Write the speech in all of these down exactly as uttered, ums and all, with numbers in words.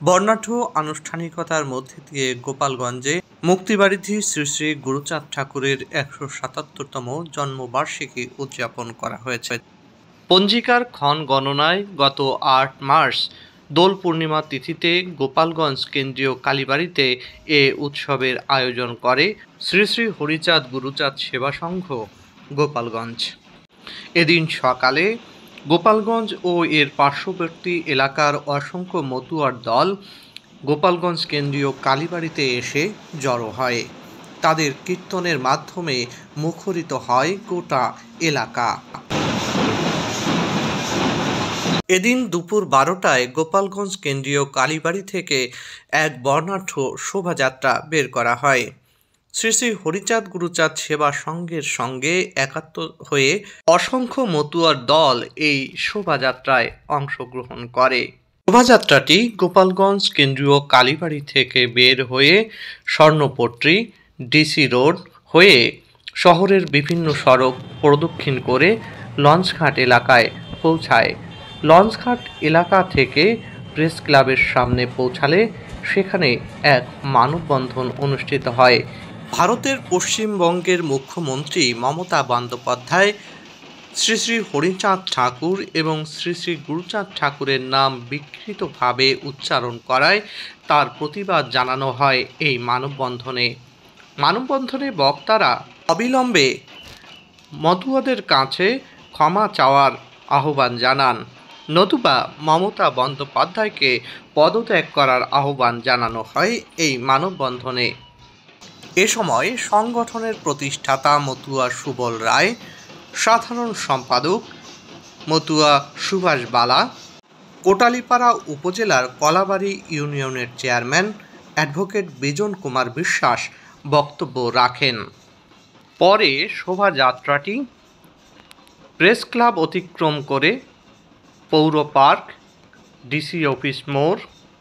বর্ণাঢ্য আনুষ্ঠানিকতার মধ্যে দিয়ে গোপালগঞ্জে মুক্তিবারিধি শ্রী শ্রী গুরুচাঁদ ঠাকুরের একশো সাতাত্তরতম জন্মবার্ষিকী উদযাপন করা হয়েছে। পঞ্জিকার ক্ষণ গণনায় গত আট মার্চ দোল পূর্ণিমা তিথিতে গোপালগঞ্জ কেন্দ্রীয় কালীবাড়িতে এ উৎসবের আয়োজন করে শ্রী শ্রী হরিচাঁদ গুরুচাঁদ সেবা সংঘ গোপালগঞ্জ। এদিন সকালে গোপালগঞ্জ ও এর পার্শ্ববর্তী এলাকার অসংখ্য মতুয়ার দল গোপালগঞ্জ কেন্দ্রীয় কালীবাড়িতে এসে জড়ো হয়। তাদের কীর্তনের মাধ্যমে মুখরিত হয় গোটা এলাকা। এদিন দুপুর বারোটায় গোপালগঞ্জ কেন্দ্রীয় কালীবাড়ি থেকে এক বর্ণাঢ্য শোভাযাত্রা বের করা হয়। শ্রী শ্রী হরিচাঁদ গুরুচাঁদ সেবা সংঘের সঙ্গে একাত্ম হয়ে অসংখ্য মতুয়ার দল এই শোভাযাত্রায় অংশগ্রহণ করে। শোভাযাত্রাটি গোপালগঞ্জ কেন্দ্রীয় কালীবাড়ি থেকে বের হয়ে স্বর্ণপট্টি ডিসি রোড হয়ে শহরের বিভিন্ন সড়ক প্রদক্ষিণ করে লঞ্চঘাট এলাকায় পৌঁছায়। লঞ্চঘাট এলাকা থেকে প্রেস ক্লাবের সামনে পৌঁছালে সেখানে এক মানববন্ধন অনুষ্ঠিত হয়। ভারতের পশ্চিমবঙ্গের মুখ্যমন্ত্রী মমতা বন্দ্যোপাধ্যায় শ্রী শ্রী হরিচাঁদ ঠাকুর এবং শ্রী শ্রী গুরুচাঁদ ঠাকুরের নাম বিকৃতভাবে উচ্চারণ করায় তার প্রতিবাদ জানানো হয় এই মানববন্ধনে। মানববন্ধনে বক্তারা অবিলম্বে মতুয়াদের কাছে ক্ষমা চাওয়ার আহ্বান জানান, নতুবা মমতা বন্দ্যোপাধ্যায়কে পদত্যাগ করার আহ্বান জানানো হয় এই মানববন্ধনে। এ সময় সংগঠনের প্রতিষ্ঠাতা মতুয়া সুবল রায়, সাধারণ সম্পাদক মতুয়া সুভাষ বালা, কোটালীপাড়া উপজেলার কলাবাড়ি ইউনিয়নের চেয়ারম্যান অ্যাডভোকেট বিজন কুমার বিশ্বাস বক্তব্য রাখেন। পরে শোভাযাত্রাটি প্রেস ক্লাব অতিক্রম করে পৌর পার্ক, ডিসি অফিস মোড়,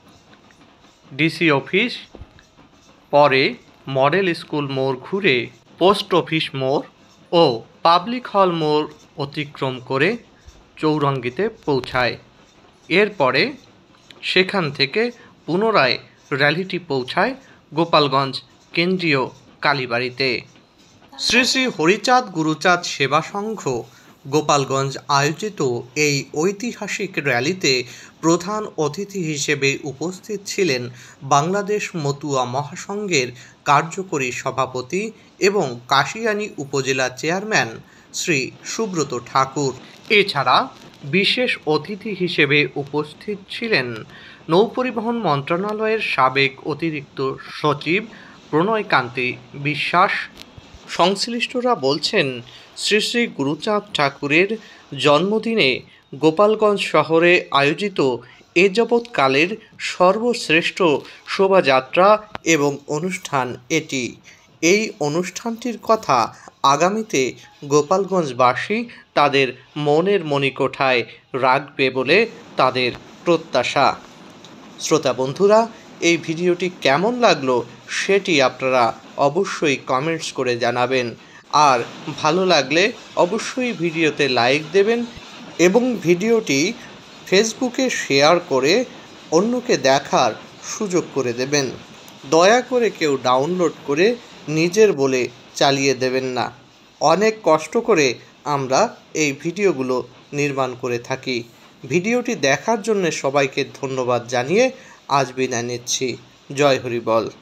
ডিসি অফিস, পরে মডেল স্কুল মোড় ঘুরে পোস্ট অফিস মোড় ও পাবলিক হল মোড় অতিক্রম করে চৌরঙ্গিতে পৌঁছায়। এরপরে সেখান থেকে পুনরায় র্যালিটি পৌঁছায় গোপালগঞ্জ কেন্দ্রীয় কালীবাড়িতে। শ্রী শ্রী হরিচাঁদ গুরুচাঁদ সেবা সংঘ গোপালগঞ্জ আয়োজিত এই ঐতিহাসিক র্যালিতে প্রধান অতিথি হিসেবে উপস্থিত ছিলেন বাংলাদেশ মতুয়া মহাসংঘের কার্যকরী সভাপতি এবং কাশিয়ানী উপজেলা চেয়ারম্যান শ্রী সুব্রত ঠাকুর। এছাড়া বিশেষ অতিথি হিসেবে উপস্থিত ছিলেন নৌপরিবহন মন্ত্রণালয়ের সাবেক অতিরিক্ত সচিব প্রণয়কান্তি বিশ্বাস। সংশ্লিষ্টরা বলছেন, শ্রী শ্রী গুরুচাঁদ ঠাকুরের জন্মদিনে গোপালগঞ্জ শহরে আয়োজিত এ যাবৎকালের সর্বশ্রেষ্ঠ শোভাযাত্রা এবং অনুষ্ঠান এটি। এই অনুষ্ঠানটির কথা আগামীতে গোপালগঞ্জবাসী তাদের মনের মণিকোঠায় রাখবে বলে তাদের প্রত্যাশা। শ্রোতা বন্ধুরা, এই ভিডিওটি কেমন লাগলো সেটি আপনারা অবশ্যই কমেন্টস করে জানাবেন, আর ভালো লাগলে অবশ্যই ভিডিওতে লাইক দেবেন এবং ভিডিওটি ফেসবুকে শেয়ার করে অন্যকে দেখার সুযোগ করে দেবেন। দয়া করে কেউ ডাউনলোড করে নিজের বলে চালিয়ে দেবেন না। অনেক কষ্ট করে আমরা এই ভিডিওগুলো নির্মাণ করে থাকি। ভিডিওটি দেখার জন্য সবাইকে ধন্যবাদ জানিয়ে আজ বিদায় নিচ্ছি। জয় হরি বল।